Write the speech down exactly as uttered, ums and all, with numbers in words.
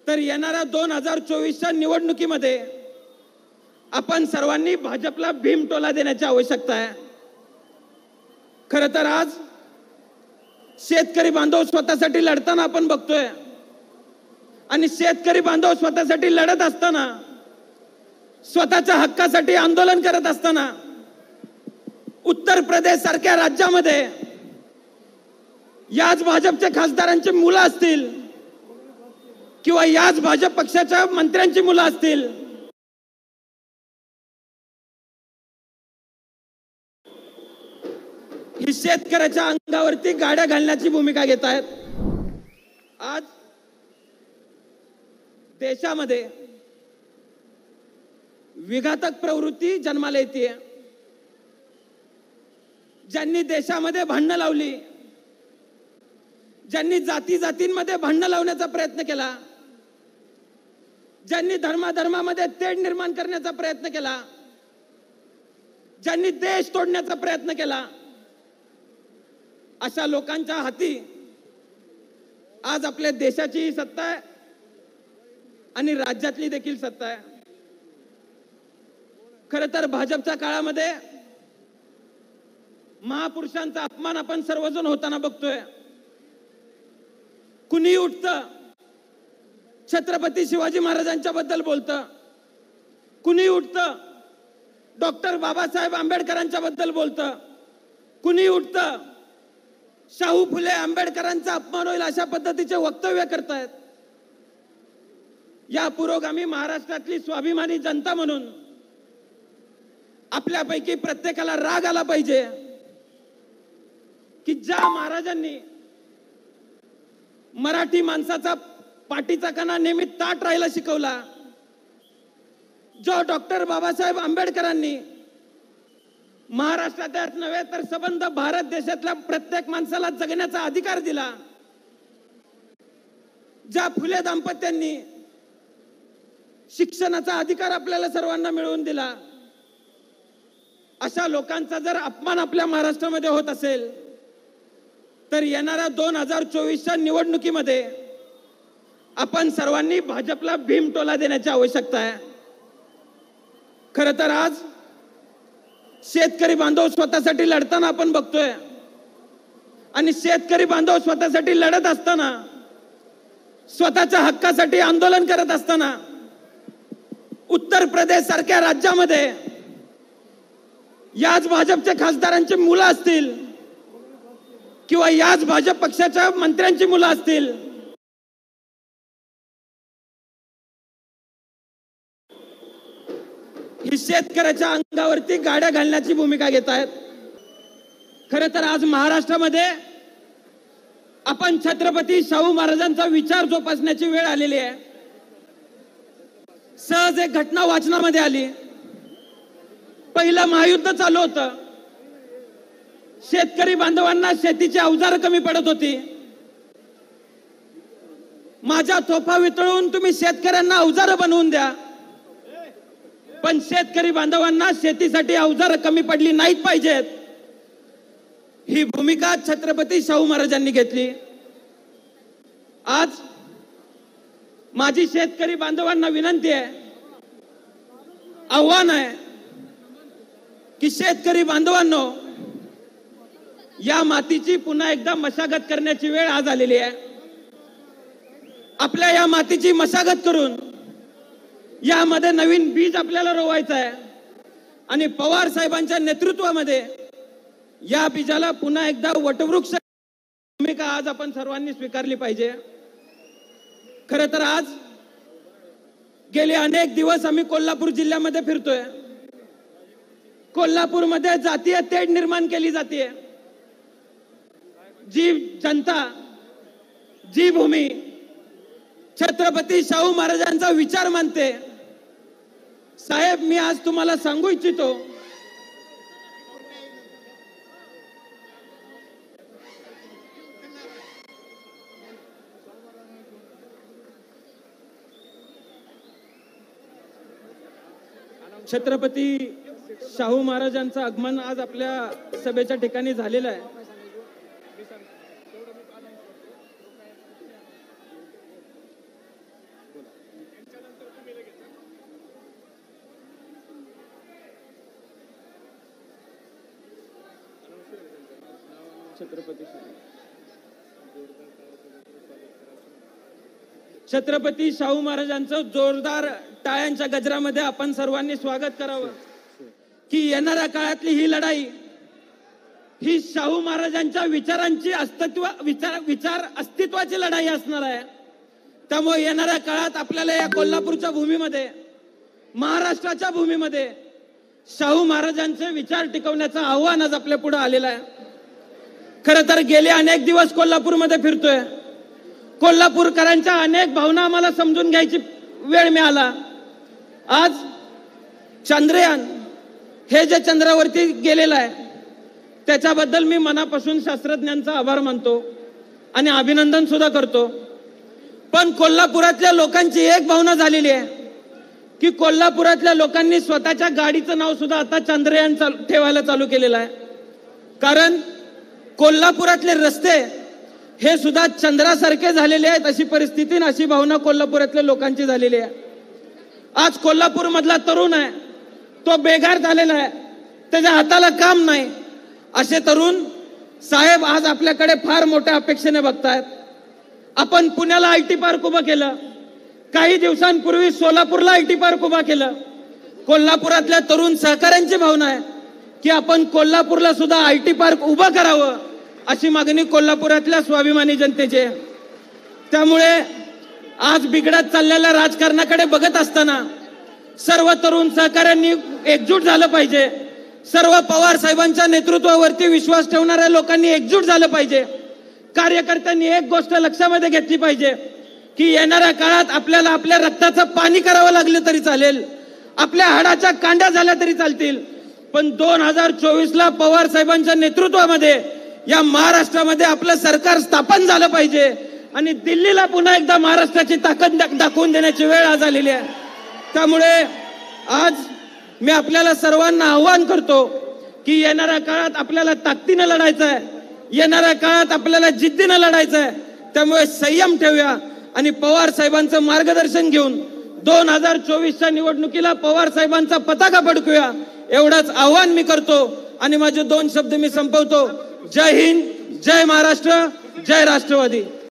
तर येणाऱ्या दोन हजार चोवीसच्या निवडणुकीमध्ये आपण सर्वांनी भाजपला भीमटोला देण्याची आवश्यकता आहे. खरं तर आज शेतकरी बांधव स्वतःसाठी लढताना आपण बघतोय आणि शेतकरी बांधव स्वतःसाठी लढत असताना, स्वतःच्या हक्कासाठी आंदोलन करत असताना उत्तर प्रदेश सारख्या राज्यामध्ये याच भाजपच्या खासदारांची मुलं असतील किंवा याच भाजप पक्षाच्या मंत्र्यांची मुलं असतील, ही शेतकऱ्याच्या अंगावरती गाड्या घालण्याची भूमिका घेत आहेत. आज देशामध्ये विघातक प्रवृत्ती जन्माला येते. ज्यांनी देशामध्ये भांडणं लावली, ज्यांनी जाती जातींमध्ये भांडणं लावण्याचा प्रयत्न केला, ज्यांनी धर्माधर्मामध्ये तेढ निर्माण करण्याचा प्रयत्न केला, ज्यांनी देश तोडण्याचा प्रयत्न केला, अशा लोकांच्या हाती आज आपल्या देशाची सत्ता आहे आणि राज्यातली देखील सत्ता आहे. खरं तर भाजपच्या काळामध्ये महापुरुषांचा अपमान आपण सर्वजण होताना बघतोय. कुणी उठतं, छत्रपती शिवाजी महाराजांच्या बद्दल बोलतं, कुणी उठतं डॉक्टर बाबासाहेब आंबेडकरांच्या बद्दल बोलतं, कुणी उठतं शाहू फुले आंबेडकरांचा अपमान होईल अशा पद्धतीचे वक्तव्य करतायत. या पुरोगामी महाराष्ट्रातली स्वाभिमानी जनता म्हणून आपल्यापैकी प्रत्येकाला राग आला पाहिजे की ज्या महाराजांनी मराठी माणसाचा पाठीचा कणा नेहमी ताट राहायला शिकवला, जो डॉक्टर बाबासाहेब आंबेडकरांनी महाराष्ट्रात नव्हे तर संबंध भारत देशातल्या प्रत्येक माणसाला जगण्याचा अधिकार दिला, ज्या फुले दाम्पत्यांनी शिक्षणाचा अधिकार आपल्याला सर्वांना मिळवून दिला, अशा लोकांचा जर अपमान आपल्या महाराष्ट्रामध्ये होत असेल तर येणाऱ्या दोन हजार चोवीसच्या निवडणुकीमध्ये आपण सर्वांनी भाजपला भीमटोला देण्याची आवश्यकता आहे. खरं तर आज शेतकरी बांधव स्वतःसाठी लढताना आपण बघतोय आणि शेतकरी बांधव स्वतःसाठी लढत असताना, स्वतःच्या हक्कासाठी आंदोलन करत असताना उत्तर प्रदेश सारख्या राज्यामध्ये याच भाजपच्या खासदारांची मुलं असतील किंवा याच भाजप पक्षाच्या मंत्र्यांची मुलं असतील, ही शेतकऱ्याच्या अंगावरती गाड्या घालण्याची भूमिका घेत आहेत. खरं तर आज महाराष्ट्रामध्ये आपण छत्रपती शाहू महाराजांचा विचार जोपासण्याची वेळ आलेली आहे. सहज एक घटना वाचनामध्ये आली. पहिलं महायुद्ध चालू होतं, शेतकरी बांधवांना शेतीची अवजारं कमी पडत होती. माझ्या तोफा वितळून तुम्ही शेतकऱ्यांना अवजारं बनवून द्या, पण शेतकरी बांधवांना शेतीसाठी अवजारं कमी पडली नाहीत पाहिजेत, ही भूमिका छत्रपती शाहू महाराजांनी घेतली. आज माझी शेतकरी बांधवांना विनंती आहे, आव्हान आहे की शेतकरी बांधवांनो, या मातीची पुन्हा एकदा मशागत करण्याची वेळ आज आलेली आहे. आपल्या या मातीची मशागत करून यामध्ये नवीन बीज आपल्याला रोवायचं आहे आणि पवार साहेबांच्या नेतृत्वामध्ये या बीजाला पुन्हा एकदा वटवृक्ष भूमिका आज आपण सर्वांनी स्वीकारली पाहिजे. खरं तर आज गेले अनेक दिवस आम्ही कोल्हापूर जिल्ह्यामध्ये फिरतोय. कोल्हापूरमध्ये जातीय तेढ निर्माण केली जाते. जी जनता, जी भूमी छत्रपती शाहू महाराजांचा विचार मानते, साहेब मी आज तुम्हाला सांगू इच्छितो, छत्रपती शाहू महाराजांचं आगमन आज आपल्या सभेच्या ठिकाणी झालेलं आहे. छत्रपती छत्रपती शाहू महाराजांचं जोरदार टाळ्यांच्या गजरामध्ये आपण सर्वांनी स्वागत करावं की येणाऱ्या काळातली ही लढाई ही शाहू महाराजांच्या विचारांची अस्तित्व विचार विचार अस्तित्वाची लढाई असणार आहे। त्यामुळे येणाऱ्या काळात आपल्याला या कोल्हापूरच्या भूमीमध्ये महाराष्ट्राच्या भूमीमध्ये शाहू महाराजांचे विचार टिकवण्याचं आव्हान आज आपल्या पुढे आलेलं आहे। खरं तर गेले अनेक दिवस कोल्हापूरमध्ये फिरतोय, कोल्हापूरकरांच्या अनेक भावना आम्हाला समजून घ्यायची वेळ मिळाला। आज चंद्रयान हे जे चंद्रावरती गेलेलं आहे त्याच्याबद्दल मी मनापासून शास्त्रज्ञांचा आभार मानतो आणि अभिनंदन सुद्धा करतो। पण कोल्हापुरातल्या लोकांची एक भावना झालेली आहे की कोल्हापुरातल्या लोकांनी स्वतःच्या गाडीचं नाव सुद्धा आता चंद्रयान ठेवायला चालू केलेलं आहे। कारण कोल्हापुरातले रस्ते हे सुद्धा चंद्रासारखे झालेले आहेत अशी परिस्थिती आणि अशी भावना कोल्हापुरातल्या लोकांची झालेली आहे। आज कोल्हापूर मधला तरुण आहे तो बेघर झालेला आहे, त्याच्या हाताला काम नाही। असे तरुण साहेब आज आपल्याकडे फार मोठ्या अपेक्षेने बघतायत। आपण पुण्याला आयटी पार्क उभं केलं, काही दिवसांपूर्वी सोलापूरला आयटी पार्क उभा केलं। कोल्हापुरातल्या तरुण सहकाऱ्यांची भावना आहे की आपण कोल्हापूरला सुद्धा आयटी पार्क उभं करावं अशी मागणी कोल्हापुरातल्या स्वाभिमानी जनतेची आहे। त्यामुळे आज बिघडत चाललेल्या राजकारणाकडे बघत असताना सर्व तरुण सहकाऱ्यांनी एकजूट झालं पाहिजे। सर्व पवार साहेबांच्या नेतृत्वावरती विश्वास ठेवणाऱ्या लोकांनी एकजूट झालं पाहिजे। कार्यकर्त्यांनी एक गोष्ट लक्षामध्ये घेतली पाहिजे की येणाऱ्या काळात आपल्याला आपल्या रक्ताचं पाणी करावं लागलं तरी चालेल, आपल्या हाडाच्या कांड्या झाल्या तरी चालतील, पण दोन हजार चोवीस ला पवार साहेबांच्या नेतृत्वामध्ये या महाराष्ट्रामध्ये आपलं सरकार स्थापन झालं पाहिजे आणि दिल्लीला पुन्हा एकदा महाराष्ट्राची ताकद दाखवून देण्याची वेळ आज आलेली आहे। त्यामुळे आज मी आपल्याला सर्वांना आव्हान करतो की येणाऱ्या काळात आपल्याला ताकदीने लढायचं आहे, येणाऱ्या काळात आपल्याला जिद्दीने लढायचं आहे। त्यामुळे संयम ठेवूया आणि पवार साहेबांचं मार्गदर्शन घेऊन दोन हजार चोवीसच्या निवडणुकीला पवार साहेबांचा पताका फडकूया एवढंच आव्हान मी करतो आणि माझे दोन शब्द मी संपवतो। जय हिंद, जय महाराष्ट्र, जय राष्ट्रवादी।